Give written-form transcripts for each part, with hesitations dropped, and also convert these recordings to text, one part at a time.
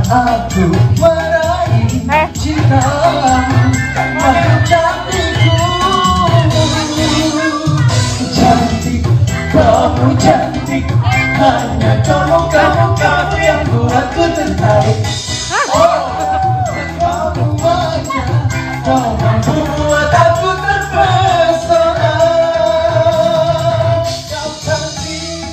aku meraih cintamu, makhluk cantikku. Cantik, kamu cantik, hanya kamu yang buatku tertarik. Oh, kamu aja, kau mampu buat aku terpesona. Kau cantik.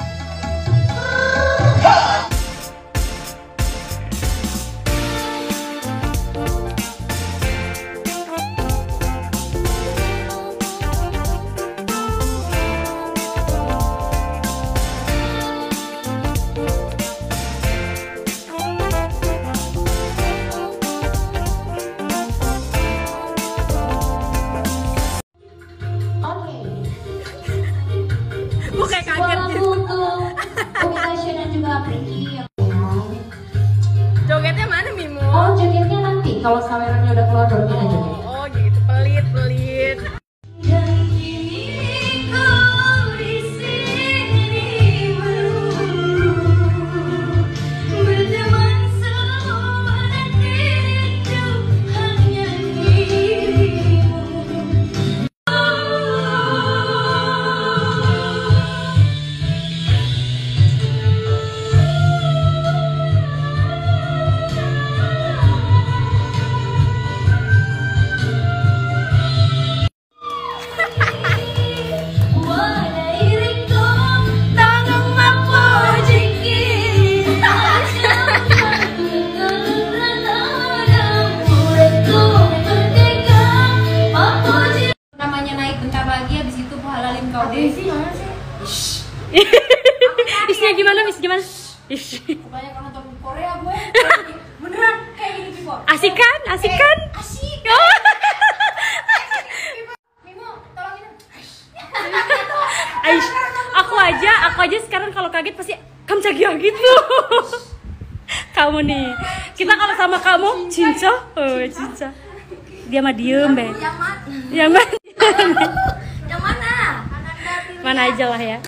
Gue kayak kaget gitu. Dan juga Apriki ya. Jogetnya mana Mimu? Oh, jogetnya nanti kalau kameranya udah keluar baru kita joget. Oh gitu, pelit. Isnya gimana? Banyak nonton Korea gue. Beneran kayak gini Pipo. Asik kan? Asik. Mimo, tolongin. Aish, aku aja sekarang kalau kaget pasti kamcagia gitu. Kamu nih, kita kalau sama kamu cinca. Dia mah diem be. Yang mana? Yang mana? Mana aja lah ya.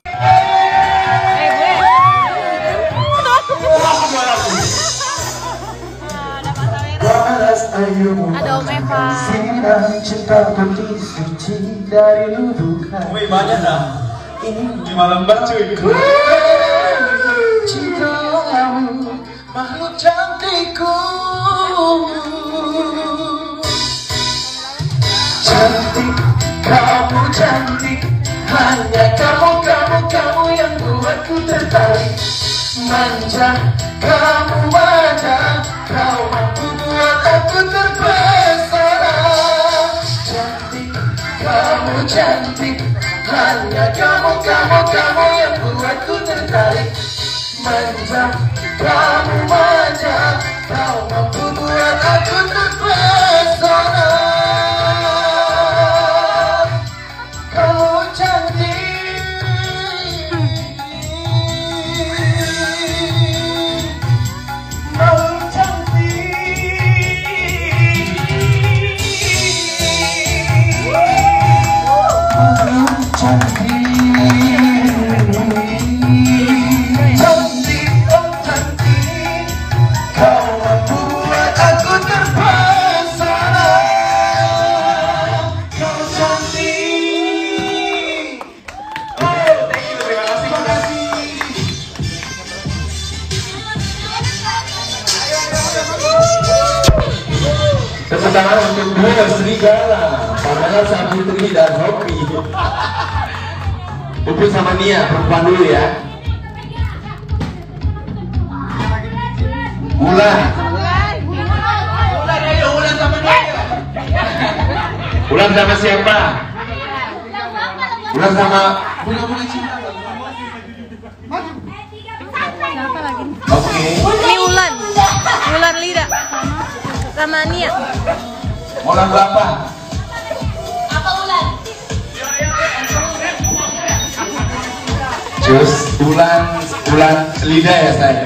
Ada Om Eva. Cinta putih suci dari ludukan. Wih, banyak dah. Ini malam cuy. Cintamu, makhluk cantikku. Cantik, kamu cantik, hanya kamu yang buatku tertarik. Manja, kamu manja, kau mampu buat aku terpesona. Cantik, kamu cantik, hanya kamu yang buatku tertarik. Manja, kamu manja, kau mampu buat aku terpesona. Kamu cantik. Tepuk tangan untuk dua serigala, Pamela Saputri dan Hopi. Upin sama Nia, perempuan dulu ya. Ulan sama Nia. Ulan sama siapa? Ulan sama Siapa lagi? Oke. Ini Ulan Lida sama Nia. Ulan berapa? Apa Ulan? Terus Ulan Lida ya saya.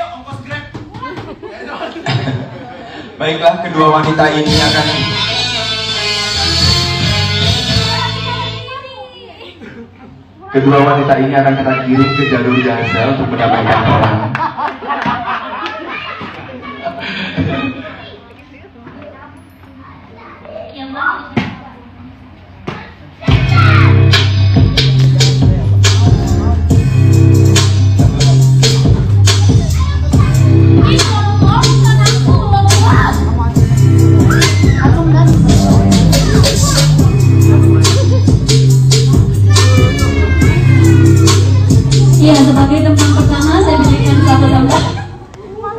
Baiklah, kedua wanita ini akan kita kirim ke jalur jasa untuk mendapatkan orang.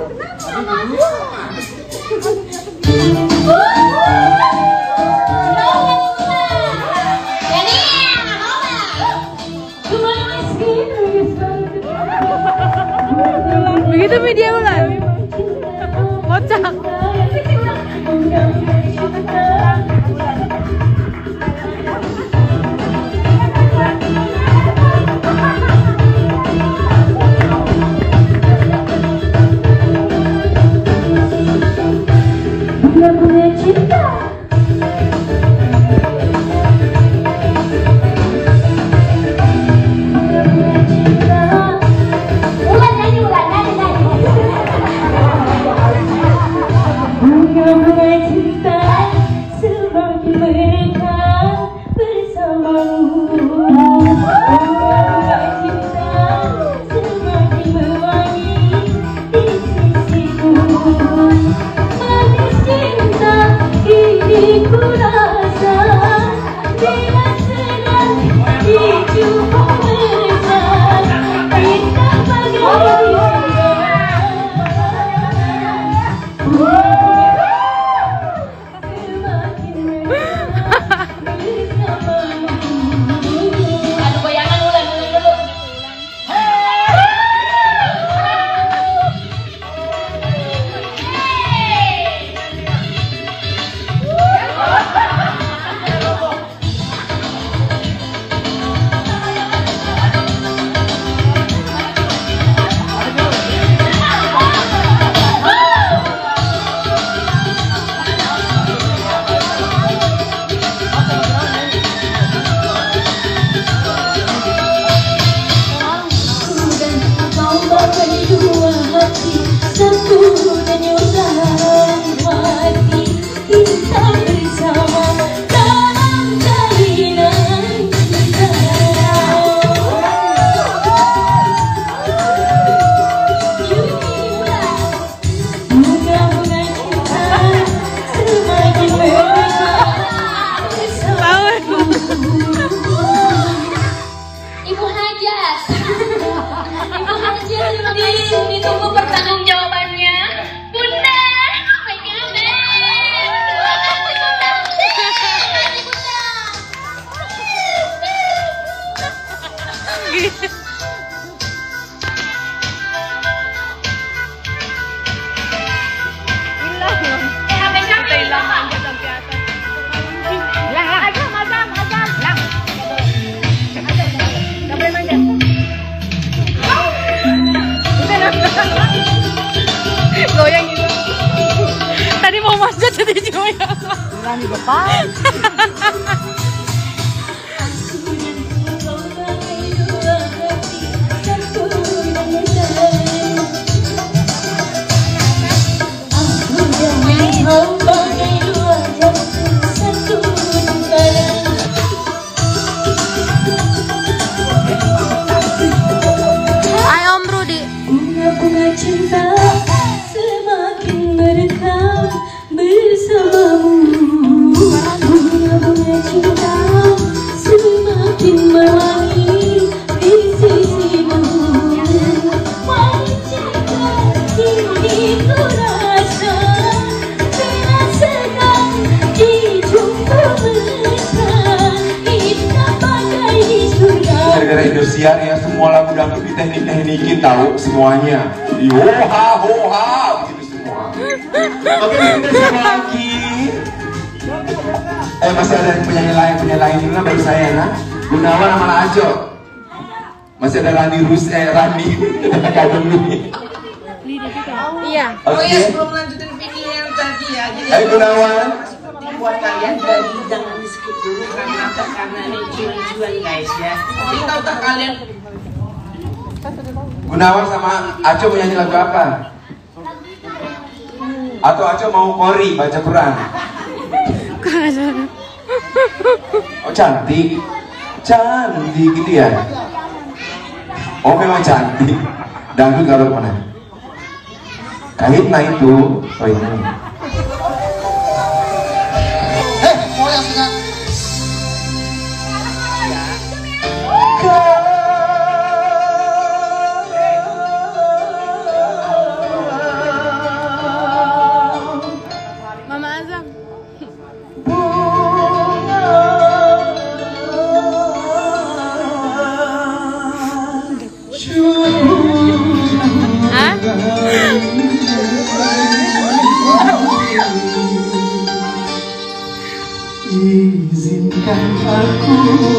Begitu media ulang. Kocak. Ditunggu pertanggungjawabannya, Bunda. Goyang gitu. Tadi mau manjat jadi goyang. Berani depan. Ayo Om Rudi. Bunga-bunga cinta semakin merekam bersamamu. Bunga-bunga cinta semakin mewangi di sisimu. Wajahnya ini ku rasa merasakan di jumpa mesra, indah bagai di surga. Gara-gara Indosiar ya semua lagu dangdut di teknik-teknikin tahu semuanya. Yoha hoha begitu semua. Oke kita siapa lagi? Masih ada penyanyi lain dulu baru saya nah. Gunawan sama Ajo. Masih ada Rani Rani Kadung nih. Iya. Oke. Sebelum lanjutin video yang tadi ya. Jadi Ayo Gunawan. buat kalian dari jangan di skip dulu karena ini cuan guys ya. Jadi tahu tak kalian Gunawan sama Aco mau nyanyi lagu apa? Atau Aco mau kori baca Quran? Oh cantik, cantik gitu ya? Oh memang cantik. Dangdut kalau mana? Kahit nah itu, oh ini. mau yang sudah biarkan aku.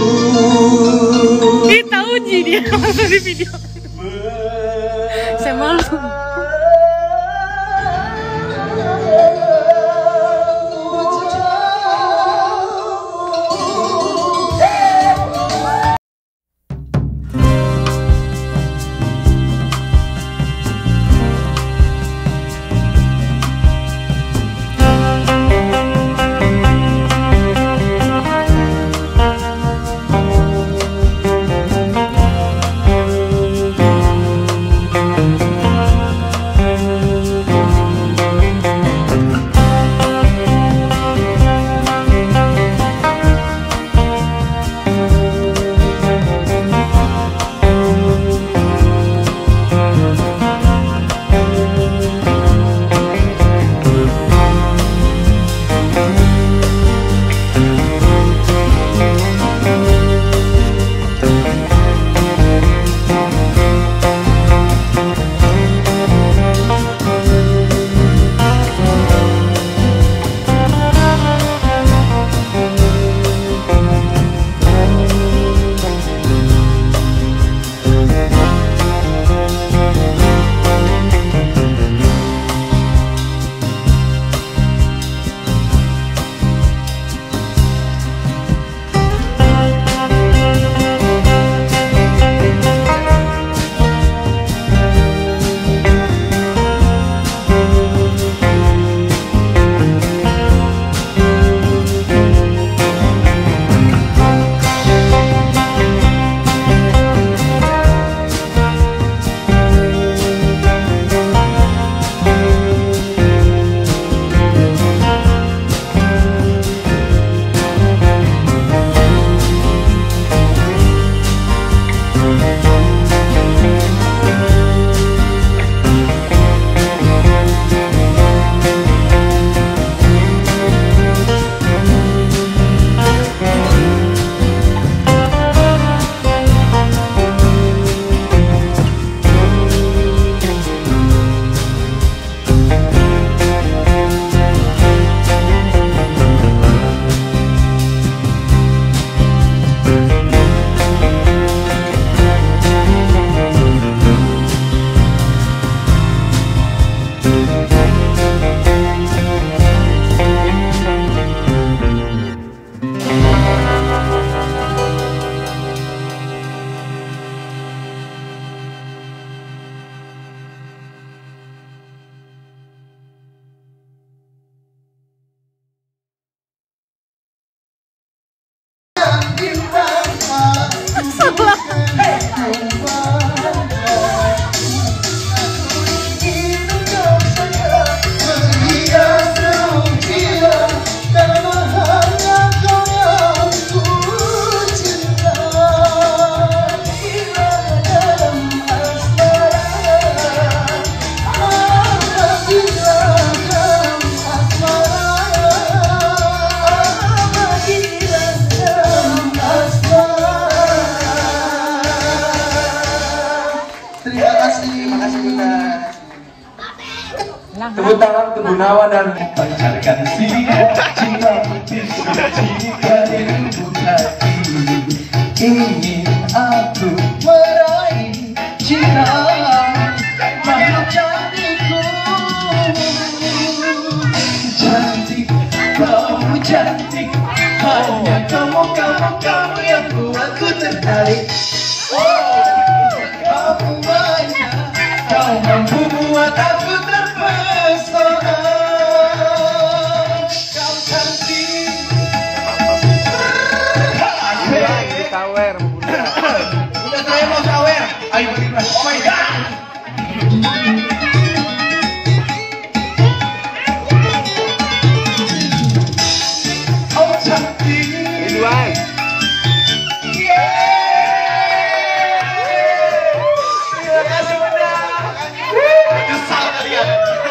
Kita uji dia di video. Saya malu. Tepuk tangan untuk Gunawan dan pancarkan sinar cinta putih sudah cinta di lubuk hati. Ingin aku meraih cinta makhluk cantikku. Cantik, kamu cantik, hanya kamu yang buatku tertarik. Kamu banyak, kau mampu buat aku terpesona. Kau cantik. Sawer, Udah saya mau sawer. Ayo berikan. Oh my god. Oh cantik. Ridwan. Terima kasih Bunda. Nyesal kalian.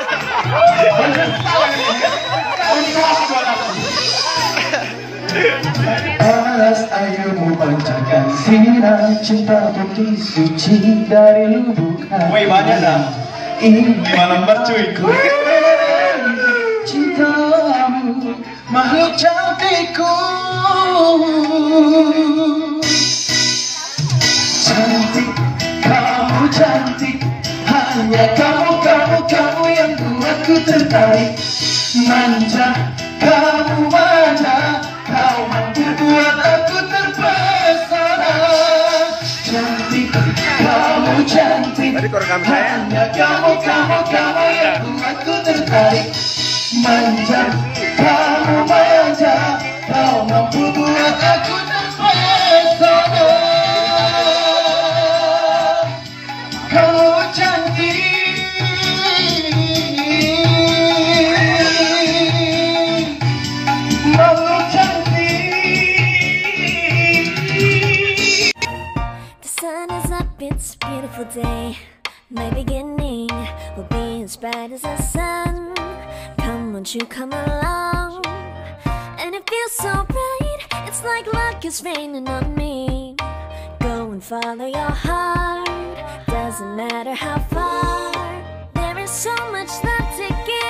Panas airmu pancarkan sinar cinta putih suci dari lubuk hati. Woi banyak dah. Ini 5 lembar cuy. Cintamu makhluk cantikku. Cantik, kamu cantik, hanya kamu yang buatku tertarik. Manja, kamu manja, kau mampu buat aku terpesona. Cantik, kamu cantik, hanya kamu yang buatku tertarik. Manja, kamu manja, kau mampu buat aku terpesona. Kamu cantik, kamu cantik. The sun is up, it's a beautiful day. My beginning will be as bright as the sun. Come, won't you come along? And it feels so bright, it's like luck is raining on me. Go and follow your heart, doesn't matter how far. There is so much love to give.